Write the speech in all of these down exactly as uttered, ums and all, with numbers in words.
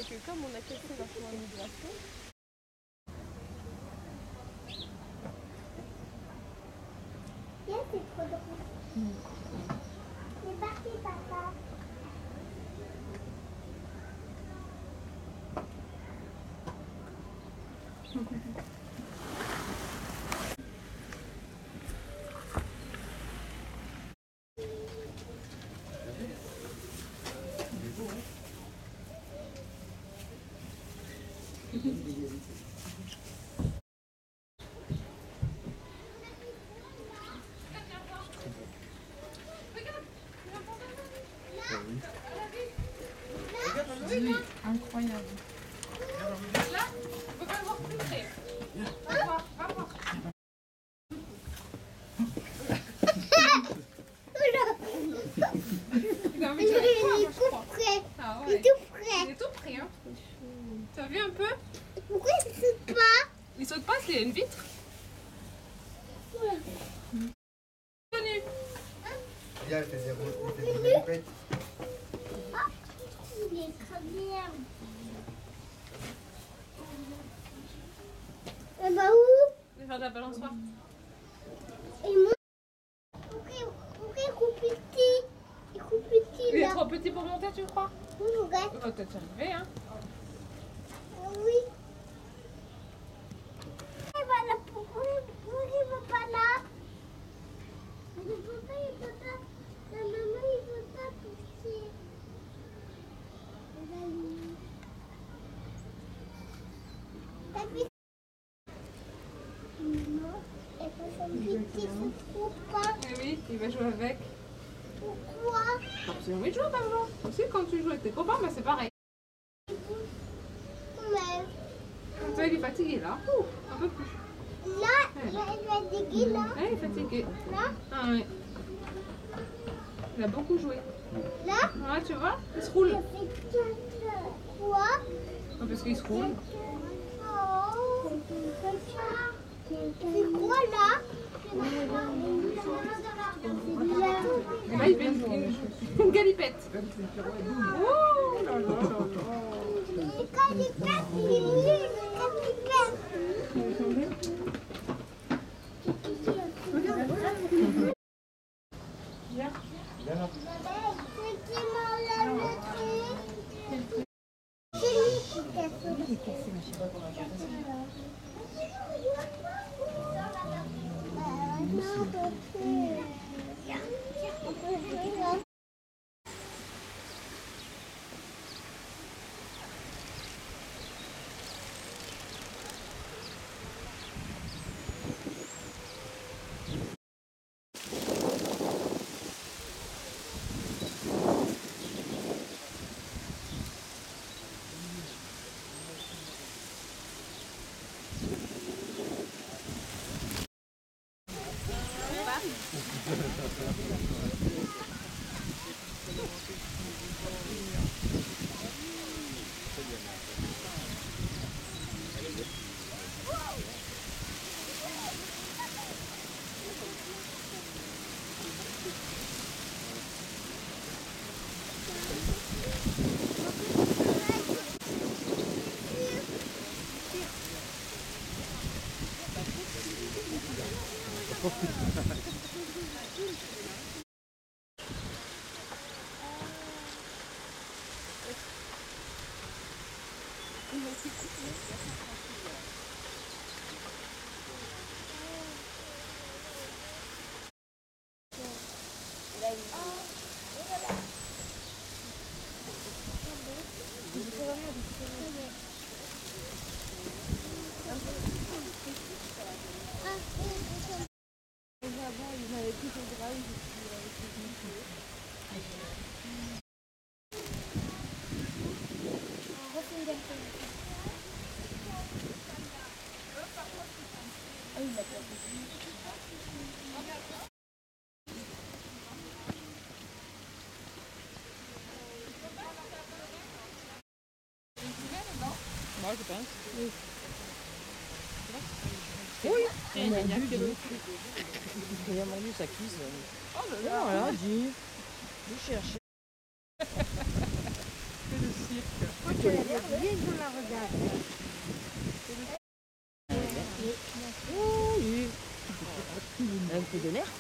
que comme on a cassé leur point de migration, yeah, c'est trop drôle. Mm. C'est parti, papa. incroyable. Là, on peut pas le voir plus près. Va voir, va voir. Il a envie de jouer avec toi, moi, je crois. Ah ouais. Il est tout prêt. Il est tout prêt, hein. Tu as vu un peu? Pourquoi il ne saute pas? Il saute pas, c'est une vitre. Ouais. Venu. Viens, il fait des répètes. Ah, il est très bien. Et bah où? Je vais faire de la balançoire. Et moi? Pourquoi pourquoi il coupe petit? Il coupe petit Il est là. trop petit pour monter, tu crois? Oui, regarde. Il va peut-être arriver, hein. Oui. Il va là. Pourquoi pourquoi il va pas là? Le papa il veut pas. La maman il veut pas pousser. T'as vu? Non. Et quand son petit se trouve pas. Eh oui, il va jouer avec. Pourquoi? Parce que j'ai envie de jouer, par exemple. Aussi, quand tu joues avec tes copains, bah, c'est pareil. Mais Comme ça, il est fatigué, là. Ouh, un peu plus. là, il va déguer là. Ah, il est fatigué. Là, Ah oui. Il a beaucoup joué. là. Ouais, tu vois, il se roule. Il fait quatre. Quoi? Ah, parce qu'il se roule. Oh, comme ça. C'est quoi là? Et là, il fait une, une, une galipette. Oh là là là là. Et quand il casse, il est nul. Quand il casse. Viens là. C'est qui m'a lavé le truc? C'est lui qui casse. C'est lui qui casse, ma chérie. Moi, je pense. Oui. Oui. Il a mordu, dis. Il a mordu sa cuisse. Oh là là. Voilà, dis. Je cherche. C'est le cirque. Oh, oui. Un coup de nerf.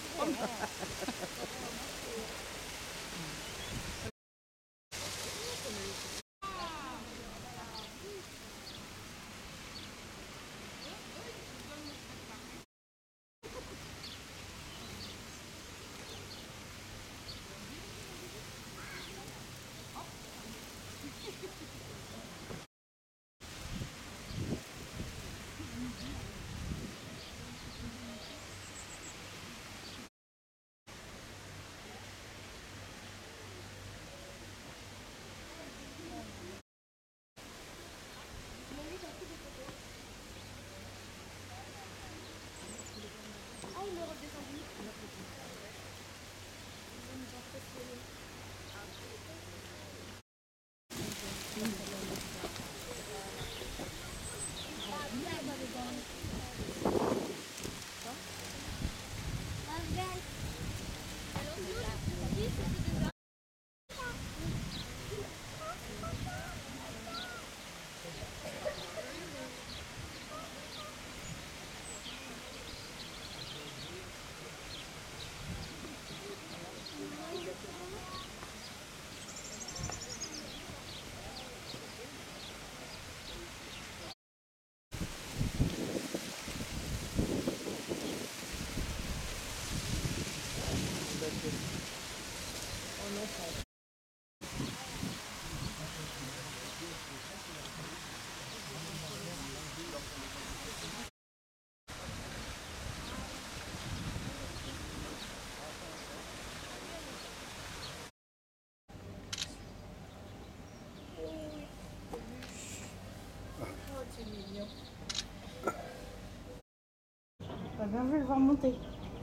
T'as bien vu le voir monter.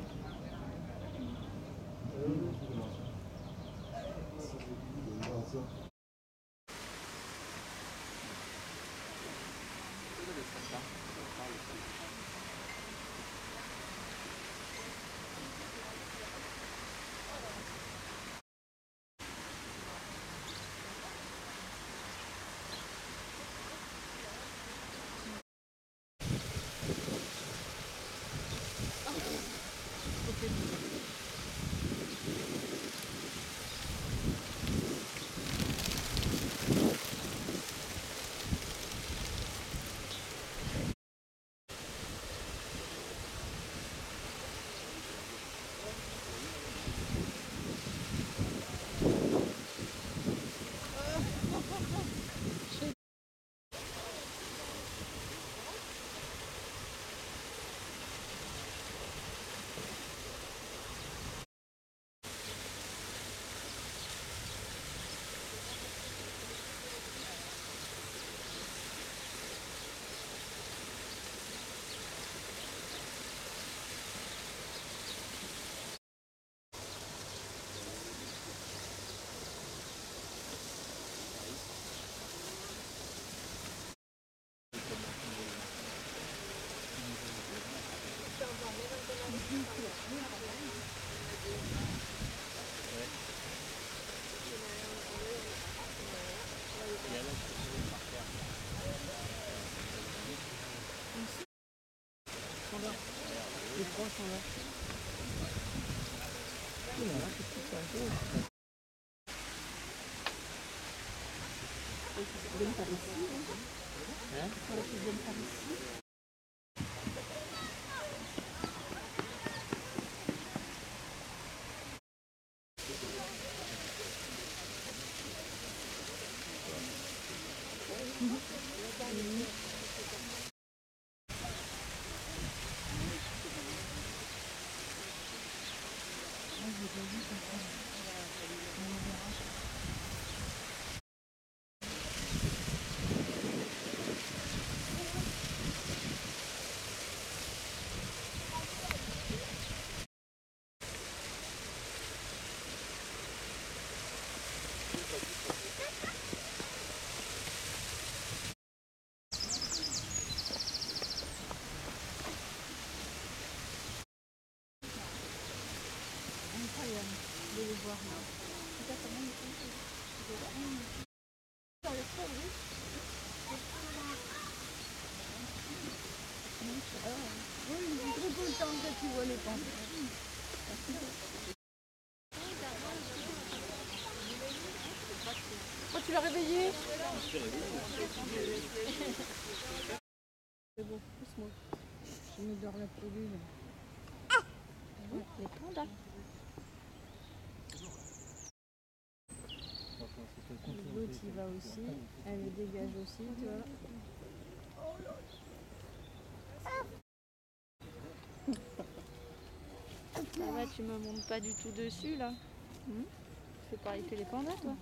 Les trois sont là. Voilà, c'est tout ça. Ils viennent par ici. Hein? Ils viennent par ici. De les voir là. Dans le fond, oui. Oh, tu l'as réveillé? C'est bon, pousse-moi. Je me dors la pilule. Les pandas. L'autre il va aussi. Elle le dégage aussi, tu vois. Ça va, tu me montes pas du tout dessus là. Hmm, tu fais pareil que les pandas toi.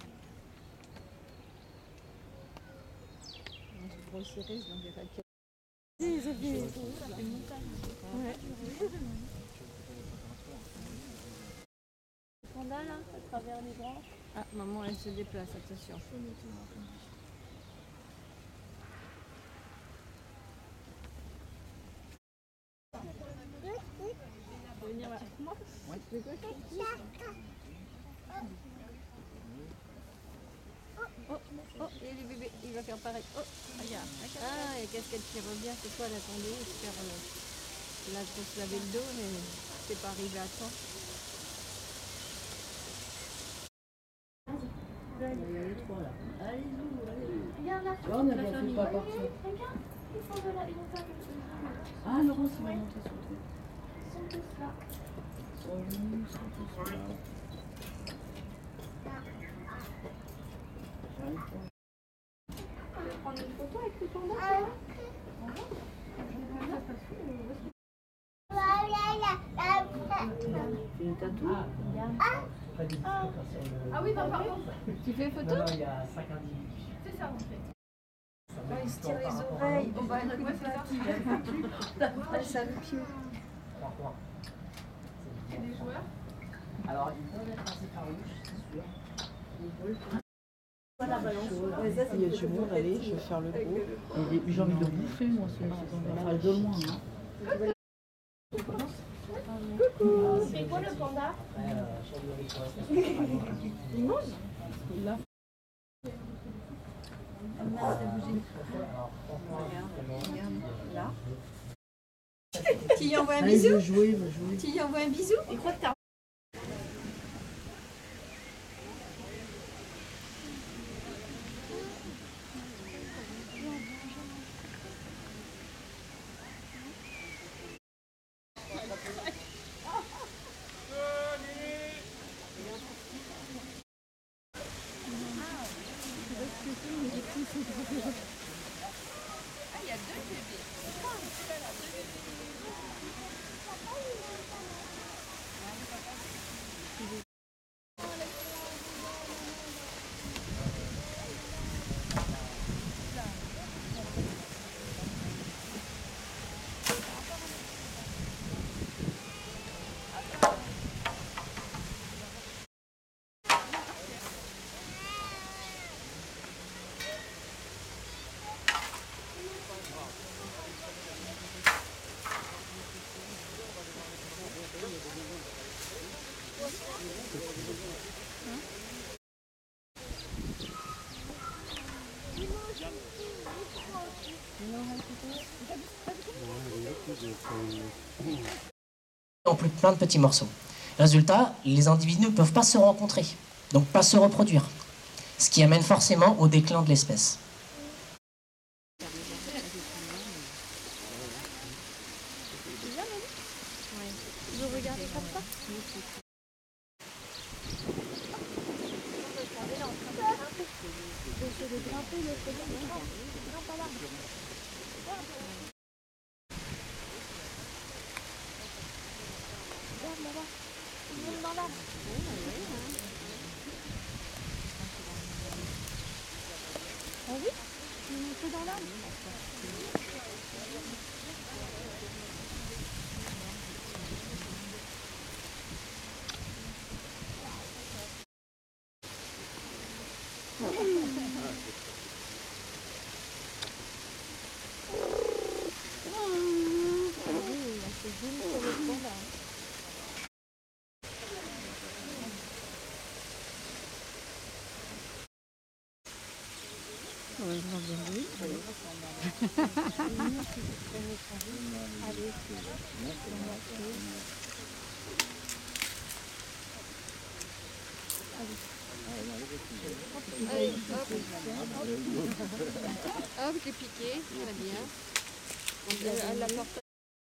C'est trop serré, je l'enverrai pas. Oui, Sophie. C'est une montagne. Ouais. Le panda là, à travers les branches. Ah, maman elle se déplace, attention. Tu veux venir là? Oui. Oh, oh, et les bébés, il va faire pareil. Oh, regarde. Ah, et qu'est-ce qu'elle qui revient? C'est quoi, elle attendait de faire euh, la grosse laver le dos, mais c'est pas arrivé à temps. Il y a les trois là. Allez-y, allez. Regarde là. On n'a pas fait pas partir. Regarde, ils font de la... Ils vont faire quelque chose. Ah, Laurence, il va monter sur le truc. Ils sont tous là. Bonjour, ils sont tous là. J'arrive pas. On va prendre une photo avec les pandas. Tu les tatoues? Ah oui, non, pardon. Tu fais photo? Non, il y a cinq individus. C'est ça, en fait. Oh, il se tire les oreilles. Oh, bah, écoute, Ouais, c'est ça. ah, ça me pue. Trois points. Il y a des joueurs. Alors, ils peuvent être assez farouches, c'est sûr. Ouais, ça, il y a du monde, allez, je vais faire le gros. J'ai envie de le bouffer, moi, ce enfin, de loin. Hein. C'est quoi le panda? Après, euh, sur le déforestation. Il mange? Là. Alors, franchement, Là. Tu y envoies un Allez, il bisou? veut jouer, il veut jouer. Tu y envoies un bisou? Il croit que t'as... En plus plein de petits morceaux. Résultat, les individus ne peuvent pas se rencontrer, donc pas se reproduire, ce qui amène forcément au déclin de l'espèce. Je regardais comme ça. Je vais grimper le côté. Grimpe à l'arbre. Regarde là-bas. Il monte dans l'arbre. Ah oui? Il est monté dans l'arbre. été piquée, très bien. Elle, elle la porte.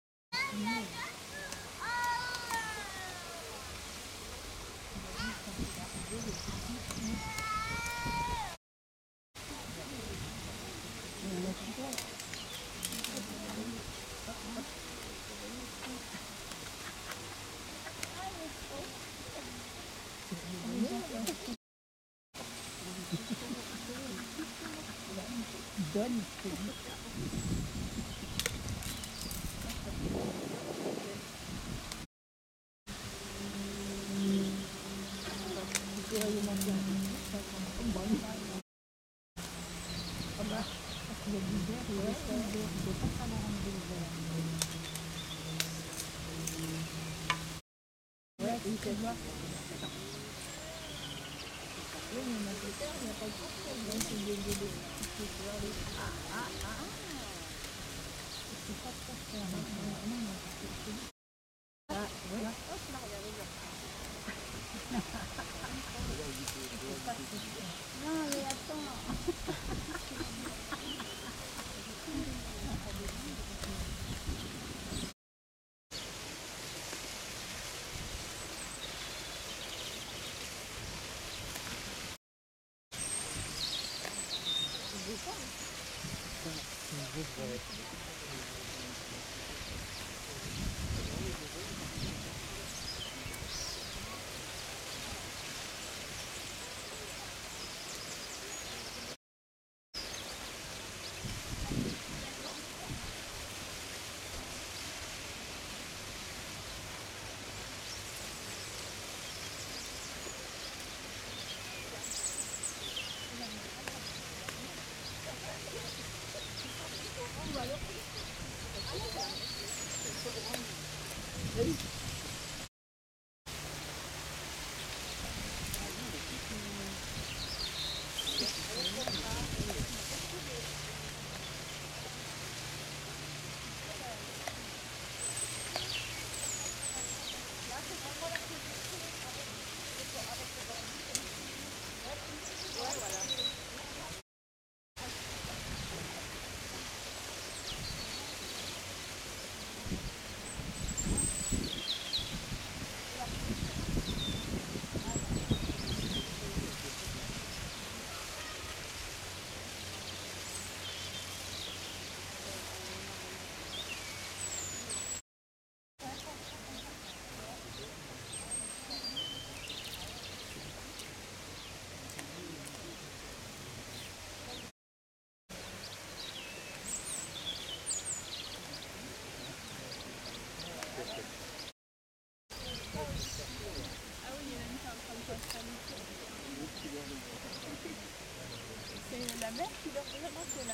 C'est la mer qui leur vraiment que la...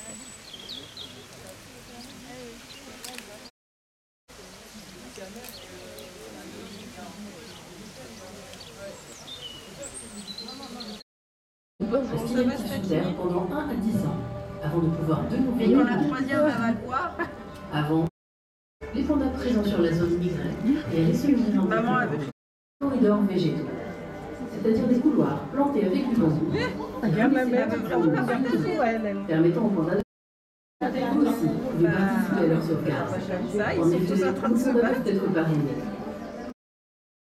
On peut rester sous terre pendant un à dix ans, avant de pouvoir de nouveau... Et quand la troisième, elle va le voir. Avant, les pandas présents sur la zone migraient et allaient se nourrir en Maman avait... corridors végétaux, c'est-à-dire des couloirs plantés avec du bambou, permettant aux pandas de aussi de participer à leur sauvegarde. Ça, ils En sont effet, tous en train de les se pandas battre. peuvent être parrainés.